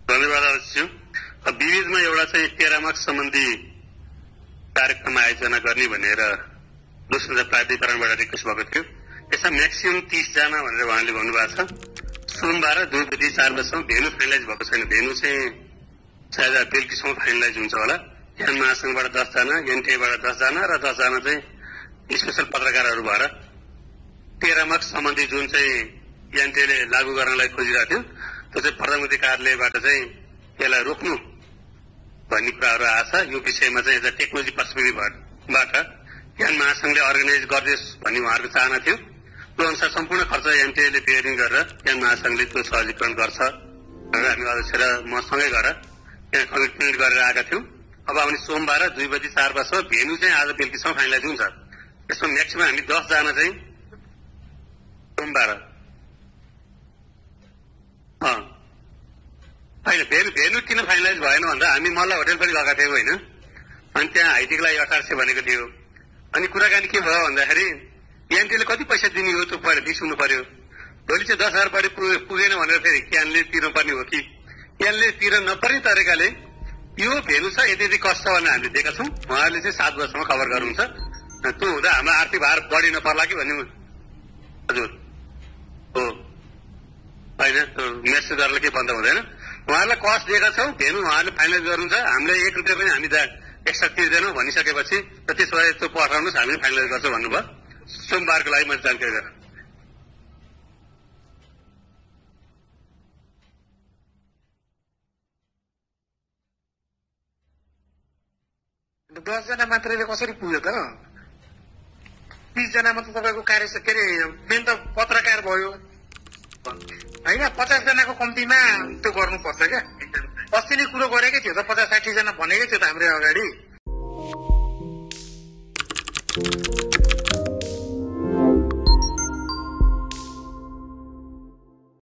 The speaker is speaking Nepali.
धन्यवाद अध्यक्ष। विविधमा एउटा चाहिँ टेरामार्क सम्बन्धी कार्यक्रम आयोजना गर्ने भनेर दोस्रो प्राधिकरणबाट रिक्वेस्ट भएको थियो। यसमा म्याक्सिमम 30 जना भनेर उहाँले भन्नुभएको छ। सोमबार 2 बजी 4 बजीसम्म भेन्यू फाइनलाइज भएको छैन। भेन्यू चाहिँ सायद बेलुकीसम्म फाइनलाइज हुन्छ होला। ज्ञान महासंघबाट 10 जना, एनटीआईबाट 10 जना र 10 जना चाहिँ स्पेशल पत्रकारहरू भएर टेरामार्क सम्बन्धी जुन चाहिँ एनटीआईले लागू गर्नलाई खोजिरहेको थियो त्यो चाहिँ प्रधानमन्त्री कार्यालयबाट चाहिँ यसलाई रोक्नु भन्ने कुराहरू आछ। यो विषयमा चाहिँ एज अ टेक्नोलोजी पर्सपेक्टिभबाट ज्ञान महासंघले अर्गनाइज गर्दैछ भन्ने उहाँहरूको चाहना थियो। त्यो अनुसार सम्पूर्ण खर्च एनटीआईले बेयरिङ गरेर ज्ञान महासंघले त्यो सहजीकरण गर्छ भनेर हामी अध्यक्ष र म सँगै गएर त्यहाँ कमिटमेन्ट गरेर आएका थियौँ। अब आउने सोमबार 2 बजी 4 बजीसम्म भेन्यू चाहिँ आज बेलुकीसम्म फाइनलाइज हुन्छ। यसमा म्याक्सिमम हामी 10 जना चाहिँ सोमबार होइन भेन्यू किन फाइनलाइज भएन भन्दा हामी मल्ल होटेल पनि गएका थियौँ होइन। अनि त्यहाँ हाइटेकलाई 1800 भनेको थियो। अनि कुराकानी के भयो भन्दाखेरि एनटीले कति पैसा दिने हो त्यो पहिला बिस हुनु पर्यो। भोलि चाहिँ 10,000 बढी पुगेन भनेर फेरि क्यानले तिर्नुपर्ने हो कि क्यानले तिर नपर्ने तरिकाले यो भेन्यू छ यति यति कष्ट भनेर हामीले दिएका छौँ। उहाँहरूले चाहिँ 7 वर्षसम्म कभर गर्नुहुन्छ। त्यो हुँदा हाम्रो आर्थिक भार बढी नपर्ला कि भन्ने हजुर हो होइन। त्यो मेसेज गरेर के बन्द हुँदैन। उहाँहरूलाई कस्ट दिएका छौँ। भेन्यू उहाँहरूले फाइनलाइज गर्नुहुन्छ। हामीले 1 रुपियाँ पनि हामी एक्स्ट्रा तिर्दैनौँ भनिसकेपछि र त्यसो भए त्यो पठाउनुहोस् हामीले फाइनलाइज गर्छौँ भन्नुभयो। सोमबारको लागि मैले जानकारी गरेँ। 10 जना मात्रैले कसरी पुग्यो त? 30 जनामा त तपाईँको कार्य के अरे मेन त पत्रकार भयो होइन। 50 जनाको कम्तीमा त्यो गर्नुपर्छ क्या। अस्ति नै कुरो गरेकै थियो त 50-60 जना भनेकै थियो त हाम्रो अगाडि।